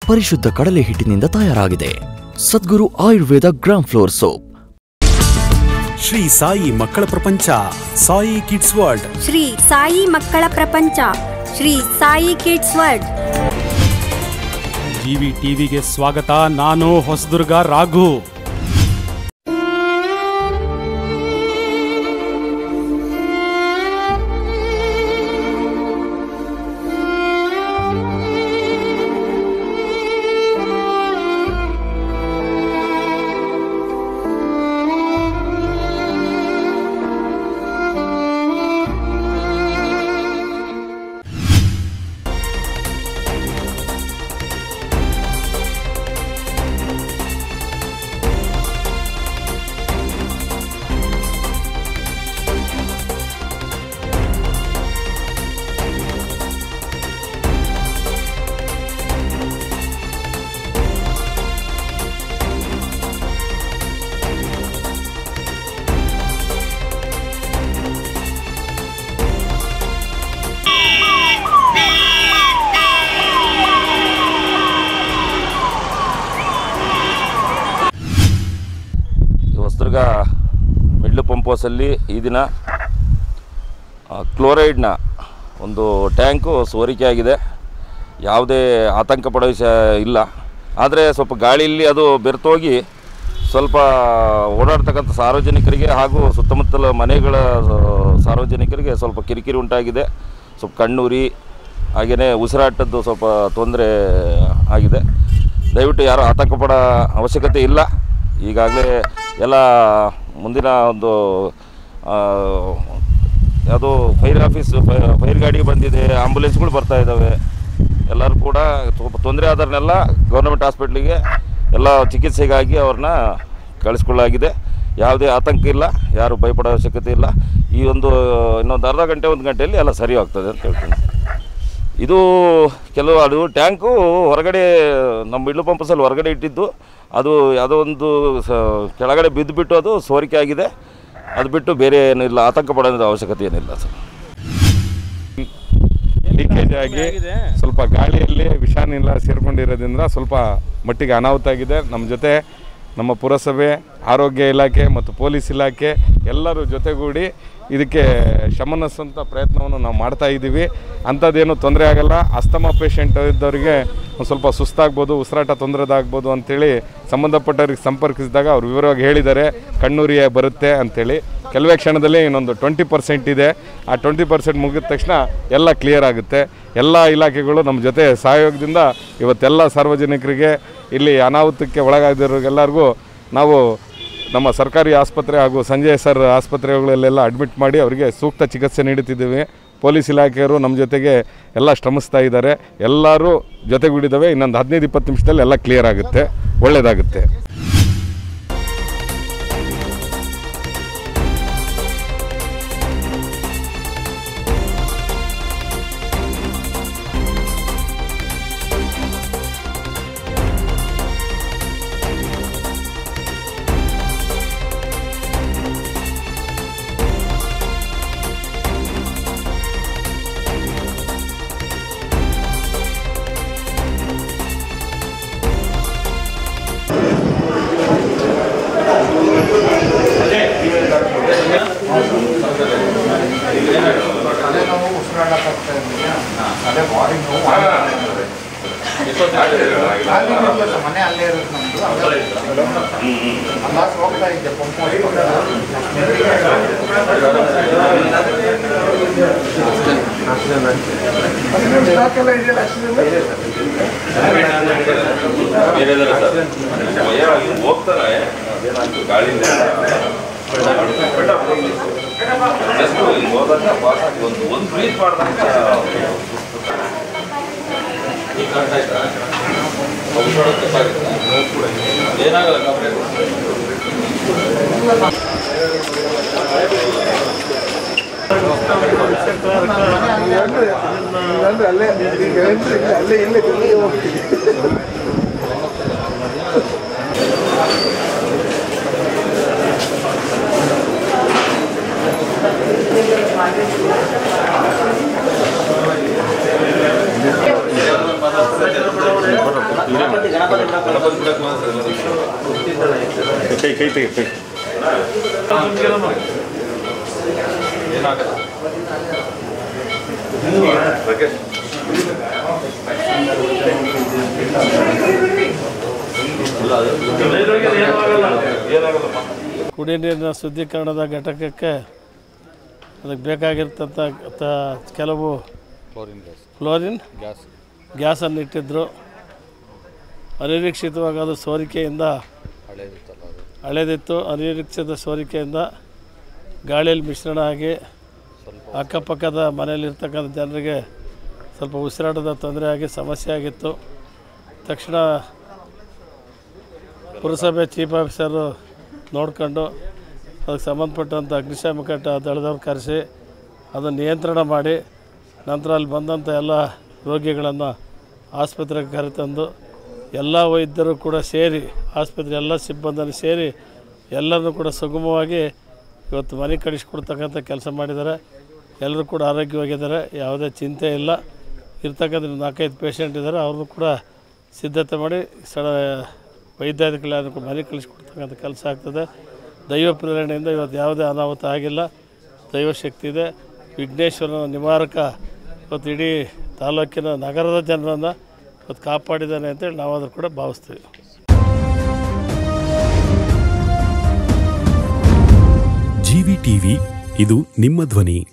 ಪರಿಶುದ್ಧ ಕಡಲೆ ಹಿಟ್ಟಿನಿಂದ ತಯಾರಾಗಿದೆ. Sadguru Ayurveda gram flour soap. Shri Sai ಮಕ್ಕಳ ಪ್ರಪಂಚ, ಸಾಯಿ ಕಿಡ್ಸ್ ವರ್ಲ್ಡ್. ಶ್ರೀ ಸಾಯಿ ಮಕ್ಕಳ ಪ್ರಪಂಚ, Shri Sai kids world. GV ಟಿವಿಗೆ ಸ್ವಾಗತ. ನಾನು ಹೊಸದುರ್ಗ ರಾಘು. ಹೊಸದುರ್ಗ ಮಿಡ್ಲ್ ಪಂಪ್ ಹೌಸಲ್ಲಿ ಈ ದಿನ ಕ್ಲೋರೈಡ್ನ ಒಂದು ಟ್ಯಾಂಕು ಸೋರಿಕೆ ಆಗಿದೆ. ಯಾವುದೇ ಆತಂಕ ಪಡೋ ವಿಷಯ ಇಲ್ಲ. ಆದರೆ ಸ್ವಲ್ಪ ಗಾಳಿಯಲ್ಲಿ ಅದು ಬೆರ್ತೋಗಿ ಸ್ವಲ್ಪ ಓಡಾಡ್ತಕ್ಕಂಥ ಸಾರ್ವಜನಿಕರಿಗೆ ಹಾಗೂ ಸುತ್ತಮುತ್ತಲ ಮನೆಗಳ ಸಾರ್ವಜನಿಕರಿಗೆ ಸ್ವಲ್ಪ ಕಿರಿಕಿರಿ ಉಂಟಾಗಿದೆ. ಸ್ವಲ್ಪ ಕಣ್ಣುರಿ ಹಾಗೆಯೇ ಉಸಿರಾಟದ್ದು ಸ್ವಲ್ಪ ತೊಂದರೆ ಆಗಿದೆ. ದಯವಿಟ್ಟು ಯಾರೂ ಆತಂಕ ಪಡೋ ಅವಶ್ಯಕತೆ ಇಲ್ಲ. ಈಗಾಗಲೇ ಎಲ್ಲ ಮುಂದಿನ ಒಂದು ಅದು ಫೈರ್ ಗಾಡಿ ಬಂದಿದೆ, ಆಂಬುಲೆನ್ಸ್ಗಳು ಬರ್ತಾ ಇದ್ದಾವೆ. ಎಲ್ಲರೂ ಕೂಡ ಸ್ವಲ್ಪ ತೊಂದರೆ ಆದವ್ರನ್ನೆಲ್ಲ ಗೌರ್ಮೆಂಟ್ ಹಾಸ್ಪಿಟ್ಲಿಗೆ ಎಲ್ಲ ಚಿಕಿತ್ಸೆಗಾಗಿ ಅವ್ರನ್ನ ಕಳಿಸ್ಕೊಳ್ಳಾಗಿದೆ. ಯಾವುದೇ ಆತಂಕ ಇಲ್ಲ, ಯಾರು ಭಯಪಡೋ ಅವಶ್ಯಕತೆ ಇಲ್ಲ. ಈ ಇನ್ನೊಂದು ಅರ್ಧ ಗಂಟೆ 1 ಗಂಟೆಯಲ್ಲಿ ಎಲ್ಲ ಸರಿ ಆಗ್ತದೆ ಅಂತ ಹೇಳ್ತೀನಿ. ಇದು ಅದು ಟ್ಯಾಂಕು ಹೊರಗಡೆ ನಮ್ಮ ಮಿಡ್ಲ್ ಪಂಪಸಲ್ಲಿ ಹೊರಗಡೆ ಇಟ್ಟಿದ್ದು, ಅದು ಯಾವುದೋ ಒಂದು ಕೆಳಗಡೆ ಬಿದ್ದುಬಿಟ್ಟು ಅದು ಸೋರಿಕೆ ಆಗಿದೆ. ಅದು ಬಿಟ್ಟು ಬೇರೆ ಏನಿಲ್ಲ, ಆತಂಕ ಪಡೋದು ಅವಶ್ಯಕತೆ ಏನಿಲ್ಲ ಸರ್. ಲೀಕೇಜ್ ಆಗಿ ಸ್ವಲ್ಪ ಗಾಳಿಯಲ್ಲಿ ವಿಷಾನಿಲ್ಲ ಸೇರಿಕೊಂಡಿರೋದ್ರಿಂದ ಸ್ವಲ್ಪ ಮಟ್ಟಿಗೆ ಅನಾಹುತ ಆಗಿದೆ. ನಮ್ಮ ಜೊತೆ ನಮ್ಮ ಪುರಸಭೆ, ಆರೋಗ್ಯ ಇಲಾಖೆ ಮತ್ತು ಪೊಲೀಸ್ ಇಲಾಖೆ ಎಲ್ಲರೂ ಜೊತೆಗೂಡಿ ಇದಕ್ಕೆ ಶಮನಿಸುವಂಥ ಪ್ರಯತ್ನವನ್ನು ನಾವು ಮಾಡ್ತಾ ಇದ್ದೀವಿ. ಅಂಥದ್ದೇನು ತೊಂದರೆ ಆಗಲ್ಲ. ಅಸ್ತಮಾ ಪೇಷಂಟ್ ಇದ್ದವರಿಗೆ ಒಂದು ಸ್ವಲ್ಪ ಸುಸ್ತಾಗ್ಬೋದು, ಉಸಿರಾಟ ತೊಂದರೆದಾಗ್ಬೋದು ಅಂಥೇಳಿ ಸಂಬಂಧಪಟ್ಟವ್ರಿಗೆ ಸಂಪರ್ಕಿಸಿದಾಗ ಅವ್ರು ವಿವರವಾಗಿ ಹೇಳಿದ್ದಾರೆ, ಕಣ್ಣುರಿಯೇ ಬರುತ್ತೆ ಅಂಥೇಳಿ. ಕೆಲವೇ ಕ್ಷಣದಲ್ಲಿ ಇನ್ನೊಂದು 20% ಇದೆ. ಆ 20% ಮುಗಿದ ತಕ್ಷಣ ಎಲ್ಲ ಕ್ಲಿಯರ್ ಆಗುತ್ತೆ. ಎಲ್ಲ ಇಲಾಖೆಗಳು ನಮ್ಮ ಜೊತೆ ಸಹಯೋಗದಿಂದ ಇವತ್ತೆಲ್ಲ ಸಾರ್ವಜನಿಕರಿಗೆ, ಇಲ್ಲಿ ಅನಾಹುತಕ್ಕೆ ಒಳಗಾಗಿರೋರಿಗೆಲ್ಲರಿಗೂ ನಾವು ನಮ್ಮ ಸರ್ಕಾರಿ ಆಸ್ಪತ್ರೆ ಹಾಗೂ ಸಂಜಯ್ ಸರ್ ಆಸ್ಪತ್ರೆಗಳಲ್ಲೆಲ್ಲ ಅಡ್ಮಿಟ್ ಮಾಡಿ ಅವರಿಗೆ ಸೂಕ್ತ ಚಿಕಿತ್ಸೆ ನೀಡುತ್ತಿದ್ದೇವೆ. ಪೊಲೀಸ್ ಇಲಾಖೆಯವರು ನಮ್ಮ ಜೊತೆಗೆ ಎಲ್ಲ ಶ್ರಮಿಸ್ತಾ ಇದ್ದಾರೆ. ಎಲ್ಲರೂ ಜೊತೆಗೂಡಿದ್ದಾವೆ. ಇನ್ನೊಂದು 15-20 ನಿಮಿಷದಲ್ಲಿ ಎಲ್ಲ ಕ್ಲಿಯರ್ ಆಗುತ್ತೆ, ಒಳ್ಳೆಯದಾಗುತ್ತೆ. ಮನೆ ಅಲ್ಲೇ ಇರುತ್ತೆ ನಮ್ಮದು ಹೋಗ್ತಾ ಇದ್ದೆ ಪಂಪ್ ಹೋಗ್ತಾರೆ ಗಾಳಿಯಿಂದ ಹೋದಾಗ ಒಂದು ಬ್ರೀತ್ ಮಾಡಿದಾಗ ಏನಾಗಲ್ಲ. ಅಲ್ಲೇ ಅಲ್ಲೇ ಇಲ್ಲೇ ಹೋಗ್ತೀವಿ. Ini ಕೈ ಕೈ ತೆಗಿ ಕೈ ಕುಡಿಯ ನೀರಿನ ಶುದ್ಧೀಕರಣದ ಘಟಕಕ್ಕೆ ಅದಕ್ಕೆ ಬೇಕಾಗಿರ್ತಂಥ ಕೆಲವು ಫ್ಲೋರಿನ್ ಗ್ಯಾಸನ್ನು ಇಟ್ಟಿದ್ದರು. ಅನಿರೀಕ್ಷಿತವಾಗಿ ಅದು ಸೋರಿಕೆಯಿಂದ ಹಳೆದಿತ್ತು. ಅನಿರೀಕ್ಷಿತ ಸೋರಿಕೆಯಿಂದ ಗಾಳಿಯಲ್ಲಿ ಮಿಶ್ರಣ ಆಗಿ ಅಕ್ಕಪಕ್ಕದ ಮನೆಯಲ್ಲಿರ್ತಕ್ಕಂಥ ಜನರಿಗೆ ಸ್ವಲ್ಪ ಉಸಿರಾಟದ ತೊಂದರೆ ಆಗಿ ಸಮಸ್ಯೆ ಆಗಿತ್ತು. ತಕ್ಷಣ ಪುರಸಭೆ ಚೀಫ್ ಆಫೀಸರು ನೋಡ್ಕೊಂಡು ಅದಕ್ಕೆ ಸಂಬಂಧಪಟ್ಟಂಥ ಅಗ್ನಿಶಾಮಕ ದಳದವ್ರು ಕರೆಸಿ ಅದನ್ನು ನಿಯಂತ್ರಣ ಮಾಡಿ ನಂತರ ಅಲ್ಲಿ ಬಂದಂಥ ಎಲ್ಲ ರೋಗಿಗಳನ್ನು ಆಸ್ಪತ್ರೆಗೆ ಕರೆತಂದು ಎಲ್ಲ ವೈದ್ಯರು ಕೂಡ ಸೇರಿ ಆಸ್ಪತ್ರೆ ಎಲ್ಲ ಸಿಬ್ಬಂದಿ ಸೇರಿ ಎಲ್ಲರನ್ನೂ ಕೂಡ ಸುಗಮವಾಗಿ ಇವತ್ತು ಮನೆ ಕಳಿಸ್ಕೊಡ್ತಕ್ಕಂಥ ಕೆಲಸ ಮಾಡಿದ್ದಾರೆ. ಎಲ್ಲರೂ ಕೂಡ ಆರೋಗ್ಯವಾಗಿದ್ದಾರೆ, ಯಾವುದೇ ಚಿಂತೆ ಇಲ್ಲ. ಇರ್ತಕ್ಕಂಥ 4-5 ಪೇಷಂಟ್ ಇದ್ದಾರೆ, ಅವ್ರನ್ನೂ ಕೂಡ ಸಿದ್ಧತೆ ಮಾಡಿ ವೈದ್ಯಾಧಿಕಾರಿಗಳು ಮನೆ ಕಳಿಸ್ಕೊಡ್ತಕ್ಕಂಥ ಕೆಲಸ ಆಗ್ತದೆ. ದೈವ ಪ್ರೇರಣೆಯಿಂದ ಇವತ್ತು ಯಾವುದೇ ಅನಾಹುತ ಆಗಿಲ್ಲ. ದೈವಶಕ್ತಿ ಇದೆ. ವಿಘ್ನೇಶ್ವರನ ನಿವಾರಕ ಇವತ್ತು ಇಡೀ ತಾಲೂಕಿನ ನಗರದ ಜನರನ್ನು ಇವತ್ತು ಕಾಪಾಡಿದ್ದಾನೆ ಅಂತೇಳಿ ನಾವಾದರೂ ಕೂಡ ಭಾವಿಸ್ತೀವಿ. ಜಿವಿ ಟಿವಿ, ಇದು ನಿಮ್ಮ ಧ್ವನಿ.